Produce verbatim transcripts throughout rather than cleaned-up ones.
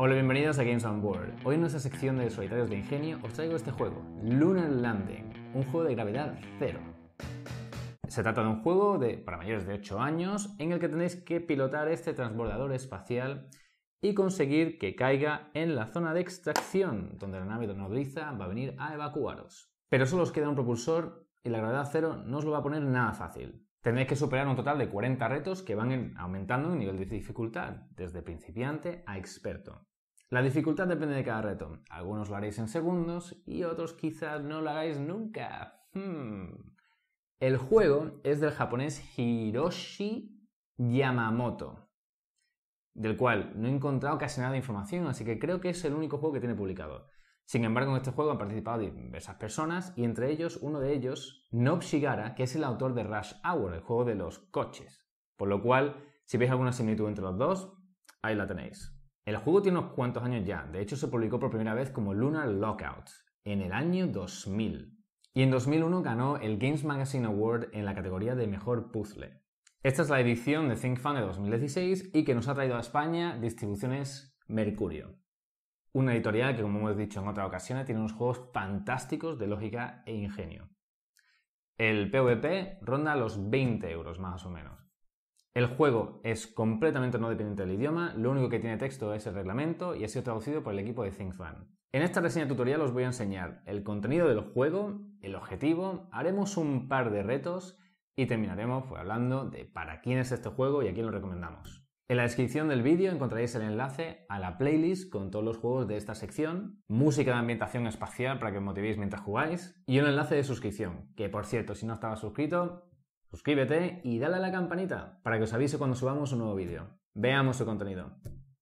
Hola, bienvenidos a Games on Board. Hoy en nuestra sección de solitarios de ingenio os traigo este juego, Lunar Landing, un juego de gravedad cero. Se trata de un juego de, para mayores de ocho años en el que tenéis que pilotar este transbordador espacial y conseguir que caiga en la zona de extracción, donde la nave nodriza va a venir a evacuaros. Pero solo os queda un propulsor y la gravedad cero no os lo va a poner nada fácil. Tendréis que superar un total de cuarenta retos que van aumentando en nivel de dificultad, desde principiante a experto. La dificultad depende de cada reto. Algunos lo haréis en segundos y otros quizás no lo hagáis nunca. Hmm. El juego es del japonés Hiroshi Yamamoto, del cual no he encontrado casi nada de información, así que creo que es el único juego que tiene publicado. Sin embargo, en este juego han participado diversas personas y entre ellos, uno de ellos, Nob Shigara, que es el autor de Rush Hour, el juego de los coches. Por lo cual, si veis alguna similitud entre los dos, ahí la tenéis. El juego tiene unos cuantos años ya, de hecho se publicó por primera vez como Lunar Lockout, en el año dos mil. Y en dos mil uno ganó el Games Magazine Award en la categoría de Mejor Puzzle. Esta es la edición de Think Fun de dos mil dieciséis y que nos ha traído a España Distribuciones Mercurio. Una editorial que, como hemos dicho en otras ocasiones, tiene unos juegos fantásticos de lógica e ingenio. El PvP ronda los veinte euros más o menos. El juego es completamente no dependiente del idioma, lo único que tiene texto es el reglamento y ha sido traducido por el equipo de Think Fun. En esta reseña tutorial os voy a enseñar el contenido del juego, el objetivo, haremos un par de retos y terminaremos pues, hablando de para quién es este juego y a quién lo recomendamos. En la descripción del vídeo encontraréis el enlace a la playlist con todos los juegos de esta sección, música de ambientación espacial para que os motivéis mientras jugáis y un enlace de suscripción, que por cierto, si no estabas suscrito, suscríbete y dale a la campanita para que os avise cuando subamos un nuevo vídeo. Veamos su contenido.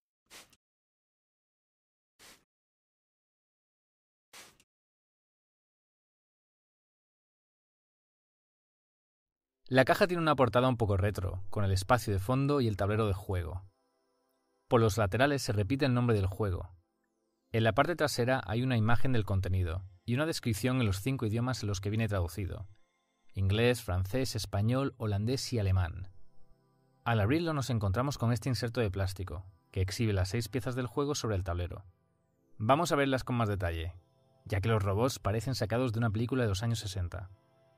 La caja tiene una portada un poco retro, con el espacio de fondo y el tablero de juego. Por los laterales se repite el nombre del juego. En la parte trasera hay una imagen del contenido y una descripción en los cinco idiomas en los que viene traducido: inglés, francés, español, holandés y alemán. Al abrirlo nos encontramos con este inserto de plástico, que exhibe las seis piezas del juego sobre el tablero. Vamos a verlas con más detalle, ya que los robots parecen sacados de una película de los años sesenta.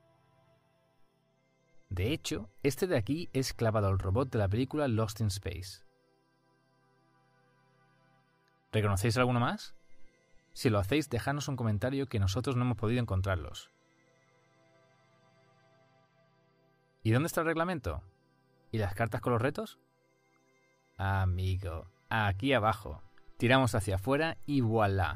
De hecho, este de aquí es clavado al robot de la película Lost in Space. ¿Reconocéis alguno más? Si lo hacéis, dejadnos un comentario que nosotros no hemos podido encontrarlos. ¿Y dónde está el reglamento? ¿Y las cartas con los retos? Amigo, aquí abajo. Tiramos hacia afuera y voilà.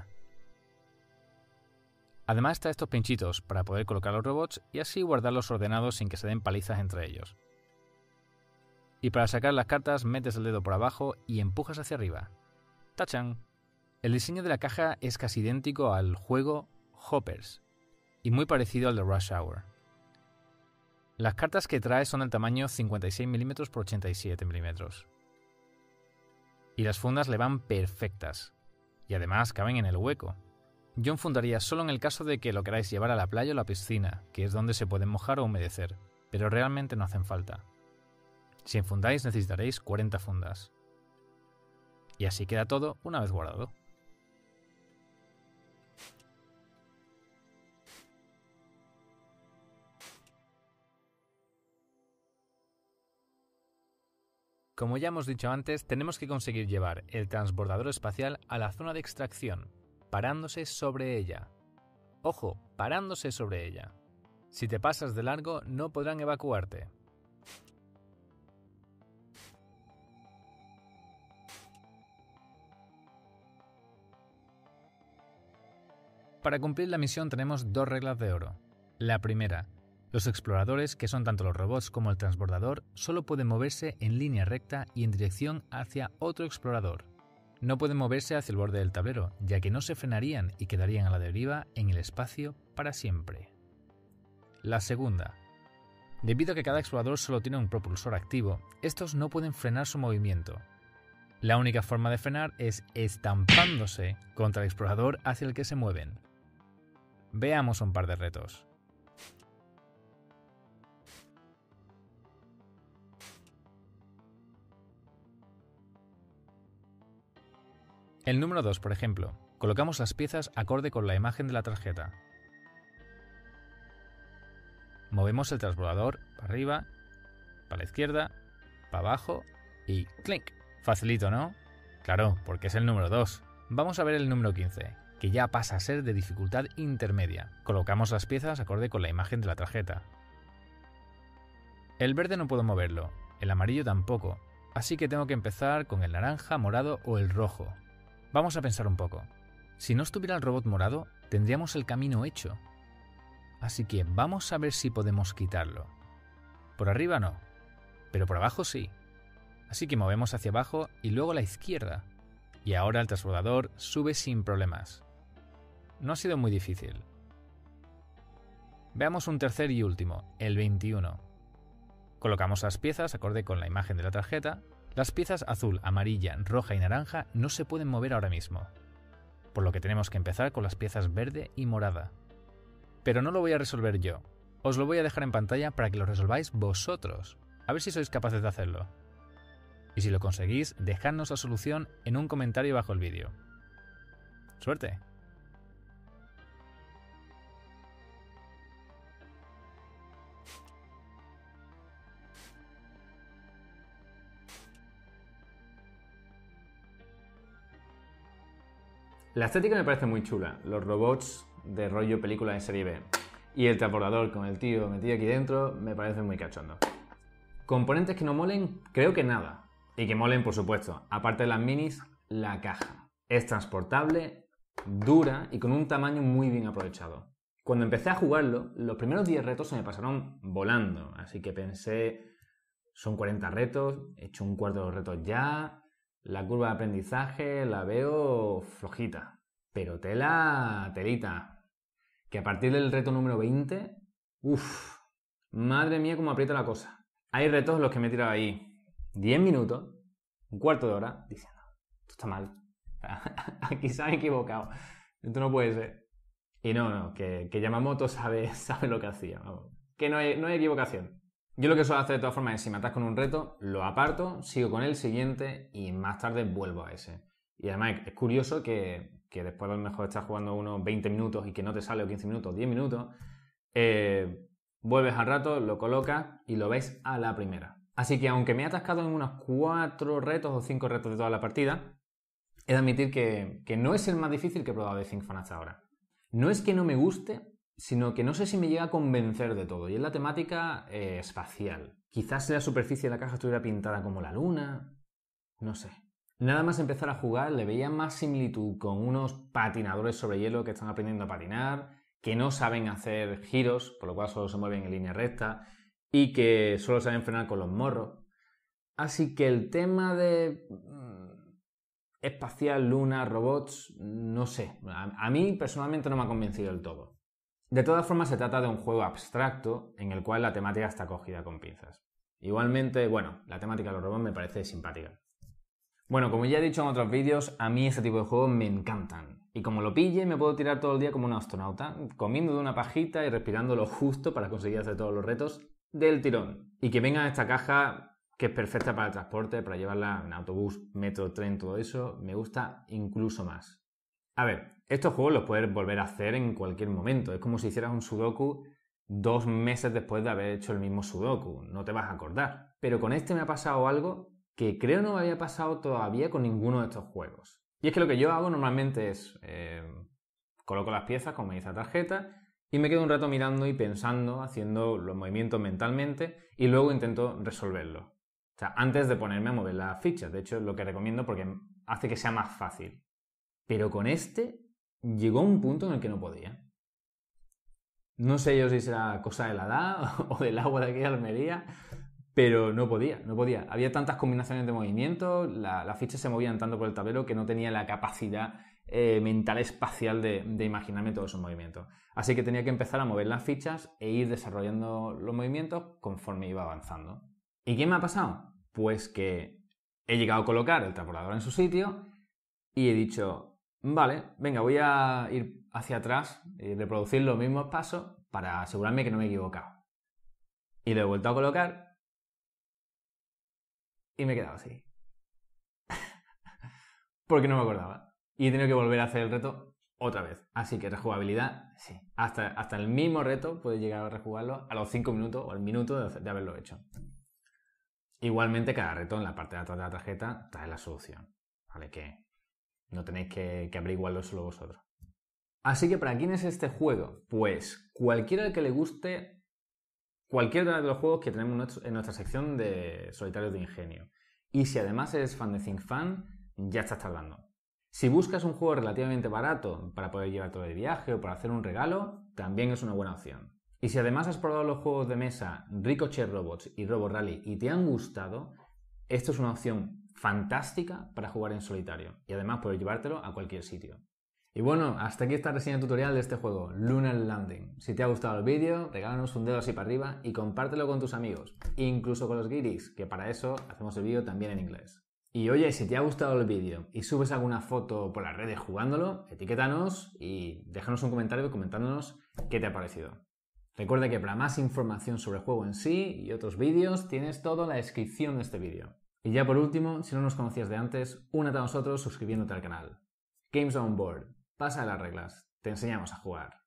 Además está estos pinchitos para poder colocar los robots y así guardarlos ordenados sin que se den palizas entre ellos. Y para sacar las cartas metes el dedo por abajo y empujas hacia arriba. ¡Tachan! El diseño de la caja es casi idéntico al juego Hoppers y muy parecido al de Rush Hour. Las cartas que trae son del tamaño cincuenta y seis milímetros por ochenta y siete milímetros. Y las fundas le van perfectas. Y además caben en el hueco. Yo enfundaría solo en el caso de que lo queráis llevar a la playa o la piscina, que es donde se pueden mojar o humedecer, pero realmente no hacen falta. Si enfundáis necesitaréis cuarenta fundas. Y así queda todo una vez guardado. Como ya hemos dicho antes, tenemos que conseguir llevar el transbordador espacial a la zona de extracción, parándose sobre ella. Ojo, parándose sobre ella. Si te pasas de largo, no podrán evacuarte. Para cumplir la misión tenemos dos reglas de oro. La primera: los exploradores, que son tanto los robots como el transbordador, solo pueden moverse en línea recta y en dirección hacia otro explorador. No pueden moverse hacia el borde del tablero, ya que no se frenarían y quedarían a la deriva en el espacio para siempre. La segunda: debido a que cada explorador solo tiene un propulsor activo, estos no pueden frenar su movimiento. La única forma de frenar es estampándose contra el explorador hacia el que se mueven. Veamos un par de retos. El número dos, por ejemplo, colocamos las piezas acorde con la imagen de la tarjeta. Movemos el transbordador para arriba, para la izquierda, para abajo y ¡clink! Facilito, ¿no? Claro, porque es el número dos. Vamos a ver el número quince, que ya pasa a ser de dificultad intermedia. Colocamos las piezas acorde con la imagen de la tarjeta. El verde no puedo moverlo, el amarillo tampoco, así que tengo que empezar con el naranja, morado o el rojo. Vamos a pensar un poco. Si no estuviera el robot morado, tendríamos el camino hecho. Así que vamos a ver si podemos quitarlo. Por arriba no, pero por abajo sí. Así que movemos hacia abajo y luego a la izquierda. Y ahora el transbordador sube sin problemas. No ha sido muy difícil. Veamos un tercer y último, el veintiuno. Colocamos las piezas acorde con la imagen de la tarjeta. Las piezas azul, amarilla, roja y naranja no se pueden mover ahora mismo, por lo que tenemos que empezar con las piezas verde y morada. Pero no lo voy a resolver yo, os lo voy a dejar en pantalla para que lo resolváis vosotros, a ver si sois capaces de hacerlo. Y si lo conseguís, dejadnos la solución en un comentario bajo el vídeo. ¡Suerte! La estética me parece muy chula, los robots de rollo película de serie B y el transbordador con el tío metido aquí dentro me parece muy cachondo. Componentes que no molen, creo que nada. Y que molen, por supuesto, aparte de las minis, la caja. Es transportable, dura y con un tamaño muy bien aprovechado. Cuando empecé a jugarlo, los primeros diez retos se me pasaron volando, así que pensé, son cuarenta retos, he hecho un cuarto de los retos ya. La curva de aprendizaje la veo flojita, pero tela, telita. Que a partir del reto número veinte, uff, madre mía cómo aprieta la cosa. Hay retos en los que me he tirado ahí diez minutos, un cuarto de hora, diciendo, esto está mal, aquí se han equivocado, esto no puede ser. Y no, no, que, que Yamamoto sabe, sabe lo que hacía, vamos. Que no hay, no hay equivocación. Yo lo que suelo hacer de todas formas es, si me atasco con un reto, lo aparto, sigo con el siguiente y más tarde vuelvo a ese. Y además es curioso que, que después de a lo mejor estar jugando unos veinte minutos y que no te sale o quince minutos, diez minutos, eh, vuelves al rato, lo colocas y lo ves a la primera. Así que aunque me he atascado en unos cuatro retos o cinco retos de toda la partida, he de admitir que, que no es el más difícil que he probado de ThinkFun hasta ahora. No es que no me guste, sino que no sé si me llega a convencer de todo, y es la temática eh, espacial. Quizás la superficie de la caja estuviera pintada como la luna, no sé. Nada más empezar a jugar le veía más similitud con unos patinadores sobre hielo que están aprendiendo a patinar, que no saben hacer giros, por lo cual solo se mueven en línea recta, y que solo saben frenar con los morros. Así que el tema de mmm, espacial, luna, robots, no sé. A, a mí personalmente no me ha convencido del todo. De todas formas, se trata de un juego abstracto en el cual la temática está cogida con pinzas. Igualmente, bueno, la temática de los robots me parece simpática. Bueno, como ya he dicho en otros vídeos, a mí este tipo de juegos me encantan. Y como lo pille, me puedo tirar todo el día como un astronauta, comiendo de una pajita y respirando lo justo para conseguir hacer todos los retos del tirón. Y que venga esta caja, que es perfecta para el transporte, para llevarla en autobús, metro, tren, todo eso, me gusta incluso más. A ver, estos juegos los puedes volver a hacer en cualquier momento. Es como si hicieras un sudoku dos meses después de haber hecho el mismo sudoku. No te vas a acordar. Pero con este me ha pasado algo que creo no me había pasado todavía con ninguno de estos juegos. Y es que lo que yo hago normalmente es eh, coloco las piezas, como me dice la tarjeta, y me quedo un rato mirando y pensando, haciendo los movimientos mentalmente, y luego intento resolverlo. O sea, antes de ponerme a mover las fichas. De hecho, es lo que recomiendo porque hace que sea más fácil. Pero con este llegó un punto en el que no podía. No sé yo si será cosa de la edad o del agua de aquí de Almería, pero no podía, no podía. Había tantas combinaciones de movimientos, la, las fichas se movían tanto por el tablero que no tenía la capacidad eh, mental espacial de, de imaginarme todos esos movimientos. Así que tenía que empezar a mover las fichas e ir desarrollando los movimientos conforme iba avanzando. ¿Y qué me ha pasado? Pues que he llegado a colocar el transbordador en su sitio y he dicho, vale, venga, voy a ir hacia atrás y reproducir los mismos pasos para asegurarme que no me he equivocado. Y lo he vuelto a colocar y me he quedado así. Porque no me acordaba. y he tenido que volver a hacer el reto otra vez. Así que rejugabilidad, sí. Hasta, hasta el mismo reto puedes llegar a rejugarlo a los cinco minutos o al minuto de, de haberlo hecho. Igualmente, cada reto en la parte de atrás de la tarjeta trae la solución. ¿Vale? Que no tenéis que, que averiguarlo solo vosotros. Así que, ¿para quién es este juego? Pues cualquiera que le guste cualquiera de los juegos que tenemos en nuestra sección de Solitarios de Ingenio. Y si además eres fan de Think Fan, ya estás tardando. Si buscas un juego relativamente barato para poder llevártelo de viaje o para hacer un regalo, también es una buena opción. Y si además has probado los juegos de mesa Ricochet Robots y Robo Rally y te han gustado, esto es una opción fantástica para jugar en solitario y además poder llevártelo a cualquier sitio. Y bueno, hasta aquí esta reseña tutorial de este juego, Lunar Landing. Si te ha gustado el vídeo, regálanos un dedo así para arriba y compártelo con tus amigos, incluso con los guiris, que para eso hacemos el vídeo también en inglés. Y oye, si te ha gustado el vídeo y subes alguna foto por las redes jugándolo, etiquétanos y déjanos un comentario comentándonos qué te ha parecido. Recuerda que para más información sobre el juego en sí y otros vídeos tienes todo en la descripción de este vídeo. Y ya por último, si no nos conocías de antes, únete a nosotros suscribiéndote al canal. Games on Board. Pasa las reglas, te enseñamos a jugar.